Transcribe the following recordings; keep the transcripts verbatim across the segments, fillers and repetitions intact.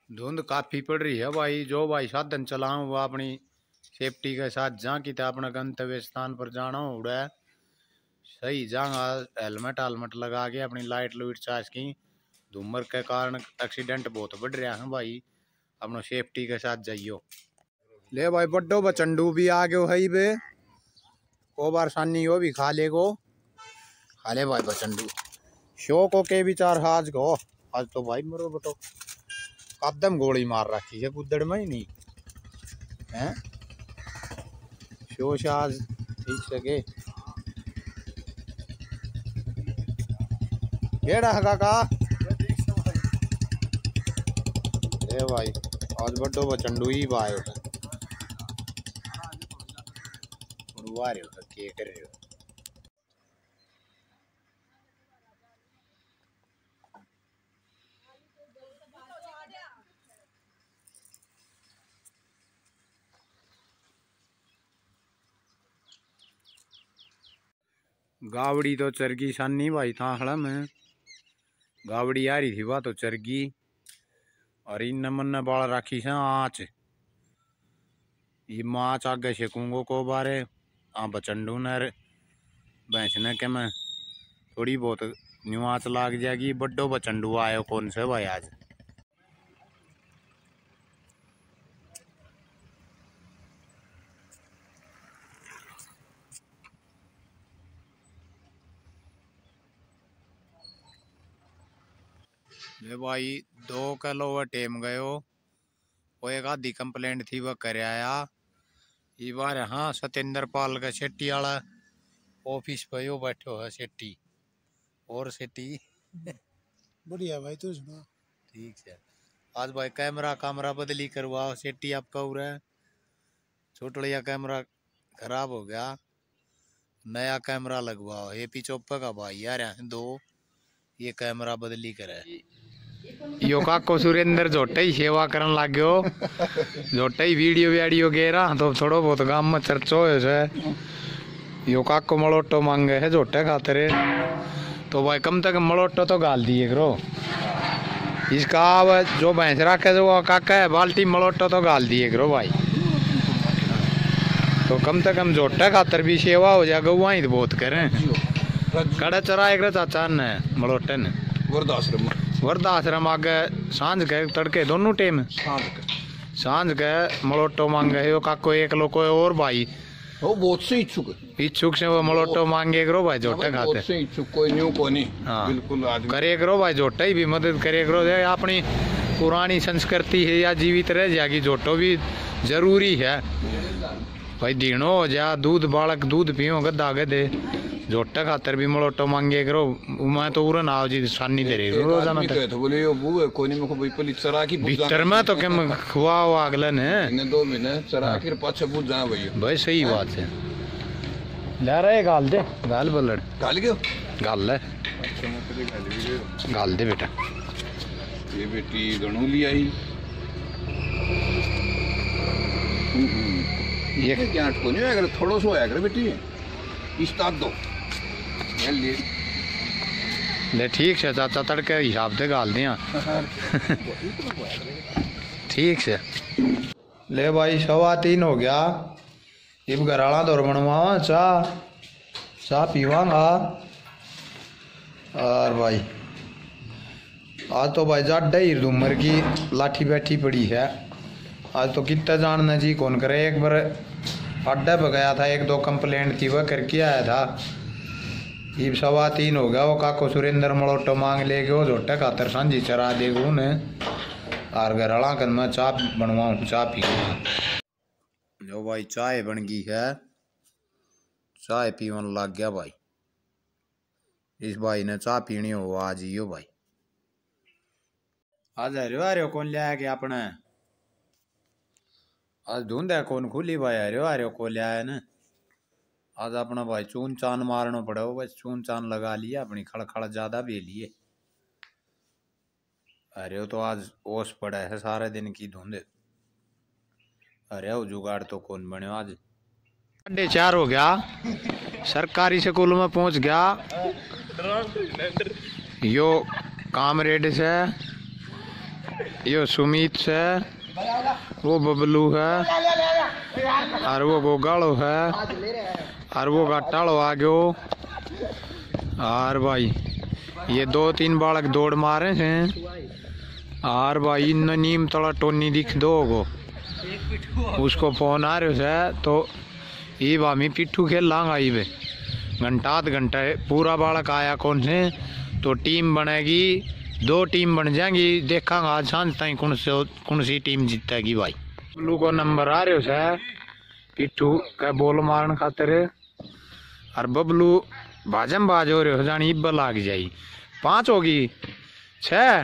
धुंध काफ़ी पड़ रही है भाई। जो भाई साधन चलाऊँ वो अपनी सेफ्टी के साथ जा कि अपना गंतव्य स्थान पर जाना हो उड़ा सही जाऊँगा। हेलमेट हेलमेट लगा के अपनी लाइट लूट चार्ज की। धूमर के कारण एक्सीडेंट बहुत बढ़ रहा है भाई। अपना सेफ्टी के साथ जाइयो। ले भाई बड्डो बचंडू भी आ गयो है बे को बार सानी हो भी खा ले को खा ले भाई बचंडू शो को के विचार आज को आज तो भाई मरो बटो कदम गोली मार रखी है कुदड़ में ही नहीं है शो आज ठीक सके केड़ा है काका ए भाई आज बड्डो बचंडू ही बायो है उड़वा रहे हो के कर रहे हो। गावड़ी तो चरगी सानी भाई था हड़ा में गावड़ी आ रही थी वह तो चरगी और इन मन बाल राखी से आँच ये माच आगे शेकूंगो को बारे आ बचंडू ने भैंस ने के मैं थोड़ी बहुत न्यू आँच लाग जाएगी। बड्डो बचंडू आयो कौन से भाई आज ले भाई दो किलो वह टेम गयो वो एक आधी कंप्लेंट थी वह कर आया ये बार हाँ सत्येंद्र पाल का शेट्टी वाला ऑफिस पे यो बैठो है शेट्टी और शेट्टी बढ़िया भाई तू सुना ठीक है। आज भाई कैमरा कैमरा बदली करवाओ शेट्टी आपका हो रहा है छोटड़िया कैमरा खराब हो गया नया कैमरा लगवाओ ये पीछोपा का भाई यार दो ये कैमरा बदली करे यो काको सुरेंद्र झोटे ही सेवा करन लग गयो झोटे ही वीडियो वीडियो गेरा तो थोड़ो बहुत गांव में चर्चो है से यो काको मलोटो मांगे है झोटे खातिर तो भाई कम तक मलोटो तो गाल दिए करो इसका जो भैंस रखे जो काका है बाल्टी मलोटो तो गाल दिए करो भाई तो कम से कम झोटे खातर भी सेवा हो जाएगा वहीं तो बहुत करें कड़ा चरा एक चाचा ने मलोटे ने वृद्धाश्रम वृद्धाश्रम आगे सांझ के तड़के दोनों टाइम सांझ के मलोटो मांगे है काको एक लोग कोई और भाई वो बहुत से इच्छुक इच्छुक से वो मलोटो मांगे करो भाई झोटे खाते बहुत से इच्छुक कोई न्यू को नहीं हाँ बिल्कुल आदमी करे करो भाई झोटे ही भी मदद करे करो अपनी पुरानी संस्कृति है या जीवित रह जाएगी झोटो भी जरूरी है भाई दीनो हो जा दूध बालक दूध पियो गद्दा गदे झोटे खातर भी मलोटो मांगे करो मैं तो उरन आओ जी सानी दे रही रोजाना तक तो बोले यो बुए कोनी में को भाई पली चरा की भीतर में तो कम खुआओ अगले ने ने दो महीने चरा के पाछे पूछ जा भाई भाई सही बात है ले रहे गाल दे गाल बलड़ गाल क्यों गाल ले गाल दे बेटा ये बेटी गणू ली आई ये क्या को नहीं अगर थोड़ा सो आया कर बेटी इस्ताद दो ले ले ठीक से चाचा तड़के हिसाब से गाल दिया ठीक से ले भाई सवा तीन हो गया इब घराला दौर बनवावा चाह चाह पीवांगा और भाई आज तो भाई जाडा ही उम्र की लाठी बैठी पड़ी है आज तो कितना जानना जी कौन करे एक बार अड्डा पे गया था एक दो कंप्लेंट थी वह करके आया था ये सवा तीन हो गया वो काको सुरेंद्र मलोटो मांग ले गयो झोटे खातर सांझी चरा देगो ने और घरला कन में चाय बनवाऊँ चाय पी जो भाई चाय बन गई है चाय पीवन लग गया भाई इस भाई ने चाय पीनी हो आज ही हो भाई आज हरियो हरियो कौन लिया कि अपने आज ढूंढ है कौन खुली भाई हरियो हरियो को लिया है ना आज अपना भाई चून चान मारना पड़ा हो बस चून चान लगा लिया अपनी खड़खड़ ज्यादा भी लिए अरे तो आज ओस पड़ा है सारे दिन की धुंध अरे वो जुगाड़ तो कौन बने आज साढ़े चार हो गया सरकारी स्कूल में पहुंच गया यो कामरेड से यो सुमित है, वो बबलू है, और वो गोगाड़ो है, और वो गट्टाड़ो आ गयो। और भाई ये दो तीन बालक दौड़ मारे हैं। और भाई इन नीम तला टोनी दिख दो गो, उसको फोन आ रहे है तो ये बामी पिट्ठू खेल लांगा ये घंटा आध घंटा पूरा बालक आया कौन से तो टीम बनेगी, दो टीम बन जाएंगी। देखांगा आज सांझ तक कौन से कौन सी टीम जीतेगी। भाई बबलू को नंबर आ रहे है पिट्ठू का बॉल मारन खातिर, और बबलू बाजम बाज हो रहे हो जानी इब्बा लाग जाई। पांच होगी छह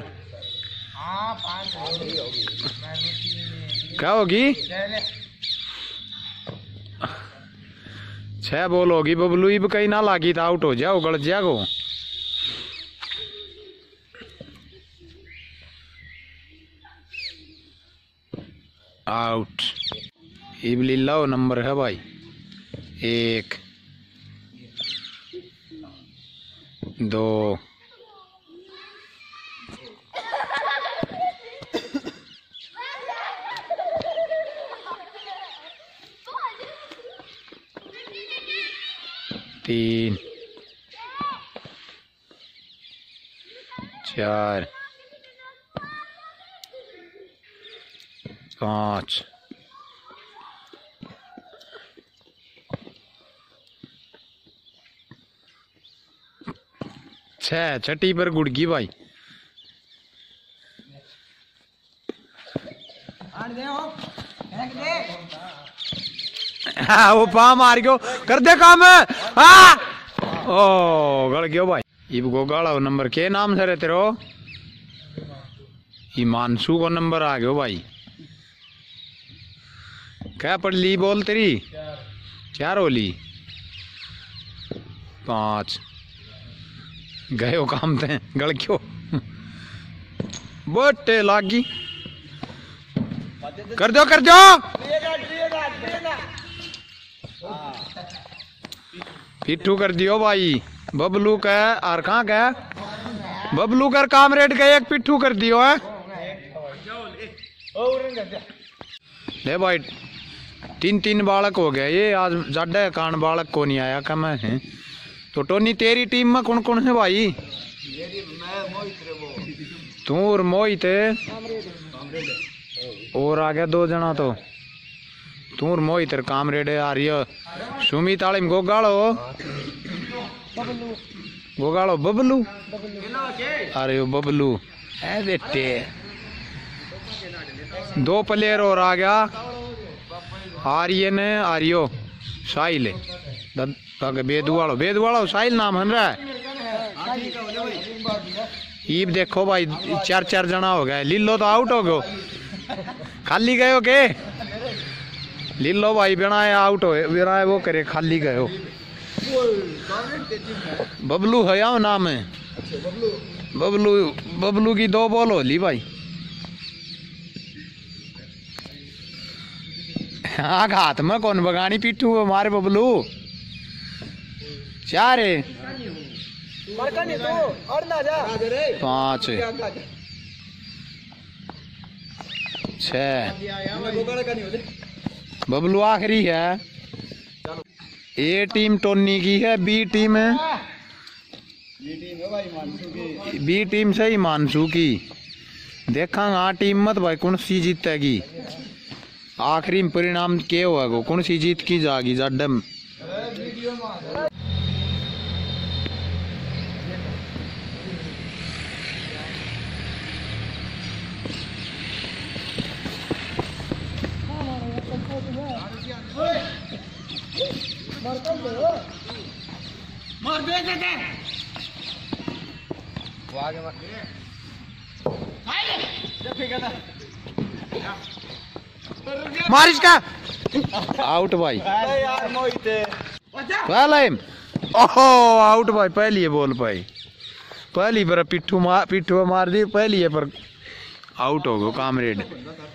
क्या होगी छह बॉल होगी। बबलू इब कहीं ना लागी तो आउट हो जाओ, गलत जागो। आउट। इब लीलाओ नंबर है भाई एक दो तीन चार पाँच छह छठी पर गुड़गी भाई। हाँ वो पा मार गयो, कर दे काम। हाँ ओ गल गयो भाई। इब गो गाड़ा नंबर के नाम से रहते रहो, हिमांशु को नंबर आ गयो भाई। क्या पढ़ ली बोल तेरी चार होली पांच गयो काम थे गल क्यों बोटे लागी। कर दो कर दो पिट्ठू कर दियो भाई। बबलू का और कहाँ का बबलू कर कामरेड का एक पिट्ठू कर दियो है। ले भाई तीन तीन बालक हो गया ये आज ज्यादा कान बालक को नहीं आया कम है। तो टोनी तेरी टीम में कौन कौन है भाई? तू और मोहित और आ गया दो जना तो तू और मोहित कामरेड आ रही है। सुमित आलिम गोगाड़ो गोगाड़ो बबलू अरे वो बबलू है बेटे। दो प्लेयर और आ गया आर्यन आर्यो साहिल बेदुवाड़ो बेदुवाड़ो साहिल नाम है रहा ईब देखो भाई चार चार जना हो गए। लिल्लो तो आउट हो गयो खाली गयो के लिल्लो भाई बनाया आउट हो बिना वो करे खाली गयो। बबलू है या नाम है बबलू बबलू की दो बॉल होली भाई। हाँ हाथ में कौन बगानी पिट्ठू हमारे बबलू चार है पाँच छह बबलू आखिरी है। ए टीम टोनी की है बी टीम है बी टीम से ही मानसू की। देखा हाँ टीम मत भाई कौन सी जीतेगी आखिरी परिणाम क्या होगा कौन सी जीत की जाएगी जडम। मारिश का आउट भाई पहले ओहो आउट भाई पहली बॉल पाई पहली पर पिट्ठू मार पिट्ठू मार दी पहली पर आउट हो गयो कामरेड।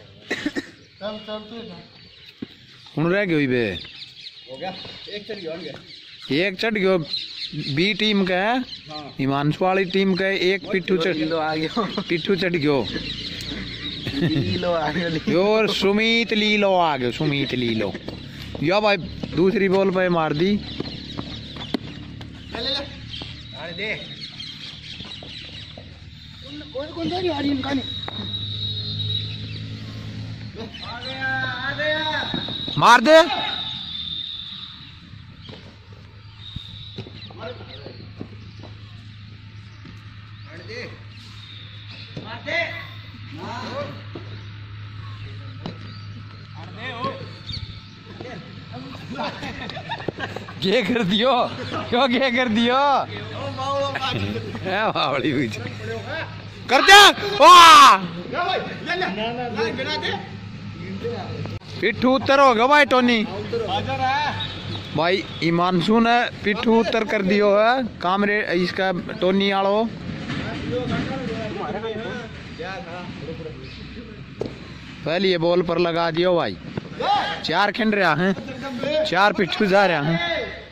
कौन रह गयो बे हो गया एक चढ़ गयो एक चढ़ गयो बी टीम का है हिमांशु वाली टीम का एक पिट्ठू चढ़ पिट्ठू चढ़ गयो लीलो आ गया और सुमित लीलो आ गयो सुमित लीलो या भाई दूसरी बॉल पे मार दी ले ले अरे दे कौन कौन जा रही आ रही इनका नहीं आ गया आ गया मार दे मार दे मार दे क्या कर दियो क्यों क्या कर दियो बावड़ी हुई कर दे वाह पिट्ठू उत्तर हो गया भाई टोनी भाई ईमानसू ने पिट्ठू उत्तर कर दियो है कामरे इसका टोनी आलो पहले ये बॉल पर लगा दियो भाई चार खिंड रहा है चार पिट्ठू जा रहा है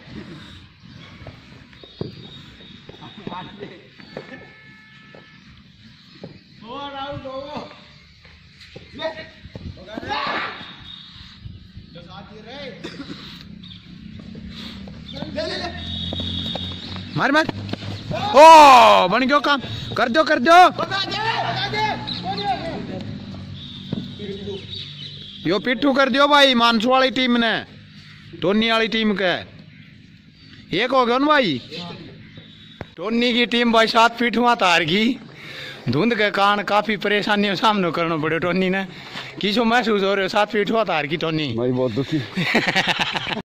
मार मार ओ बन गयो काम कर दो कर दो यो पिट्ठू कर दियो भाई मानसू वाली टीम ने टोनी वाली टीम के एक हो गया ना भाई टोनी की टीम भाई सात पिट्ठुआ तार गई धुंध के कारण काफी परेशानियों सामना करना पड़े टोनी ने किसो महसूस हो रहे सात पिट्ठुआ तार की टोनी भाई बहुत दुखी